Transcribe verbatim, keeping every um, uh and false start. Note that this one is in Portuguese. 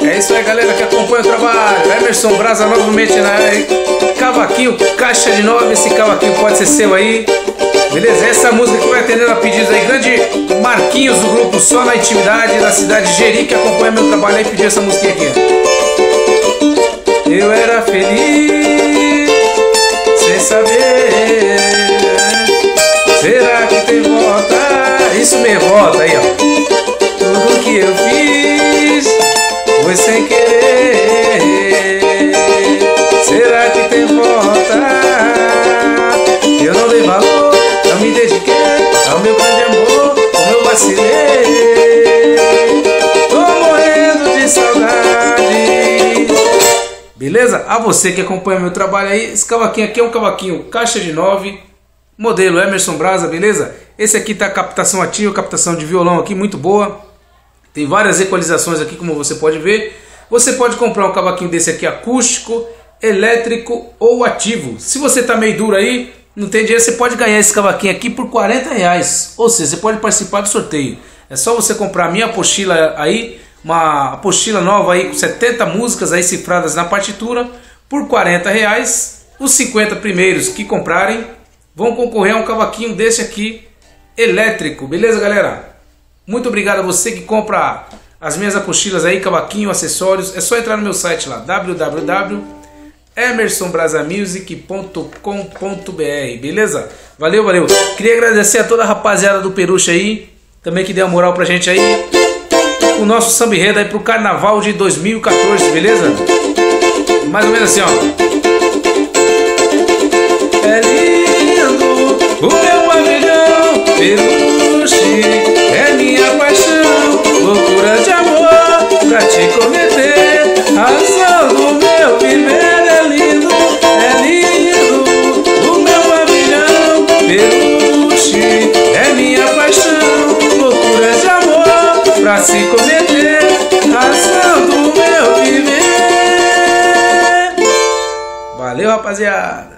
É isso aí, galera, que acompanha o trabalho. Emerson Brasa novamente na área aí. Cavaquinho, caixa de nove. Esse cavaquinho pode ser seu aí. Beleza? Essa música que vai atendendo a pedidos aí. Grande Marquinhos do grupo Só na Intimidade, da cidade de Jeri, que acompanha meu trabalho aí, pediu essa musiquinha aqui. Eu era feliz sem saber. Será que tem volta? Isso mesmo, volta aí, ó. Tudo que eu fiz foi sem querer. Será que tem volta? Eu não dei valor, não me dediquei ao meu grande amor, como eu vacilei. Tô morrendo de saudade. Beleza? A você que acompanha meu trabalho aí, esse cavaquinho aqui é um cavaquinho caixa de nove, modelo Emerson Brasa, beleza? Esse aqui tá captação ativa, captação de violão aqui muito boa. Tem várias equalizações aqui, como você pode ver. Você pode comprar um cavaquinho desse aqui acústico, elétrico ou ativo. Se você tá meio duro aí, não tem dinheiro, você pode ganhar esse cavaquinho aqui por quarenta reais. Ou seja, você pode participar do sorteio. É só você comprar a minha apostila aí, uma apostila nova aí com setenta músicas aí cifradas na partitura por quarenta reais. Os cinquenta primeiros que comprarem vão concorrer a um cavaquinho desse aqui elétrico, beleza, galera? Muito obrigado a você que compra as minhas apostilas aí, cavaquinho, acessórios. É só entrar no meu site lá, w w w ponto emerson brasa music ponto com ponto b r, beleza? Valeu, valeu. Queria agradecer a toda a rapaziada do Peruche aí, também que deu a moral pra gente aí, o nosso samba enredo aí pro carnaval de dois mil e quatorze, beleza? Mais ou menos assim, ó. É lindo o meu pavilhão, Peruche é minha paixão, loucura de amor pra te cometer, razão do meu viver. É lindo, é lindo o meu pavilhão, Peruche é minha paixão, loucura de amor pra se cometer, razão do meu viver. Valeu, rapaziada.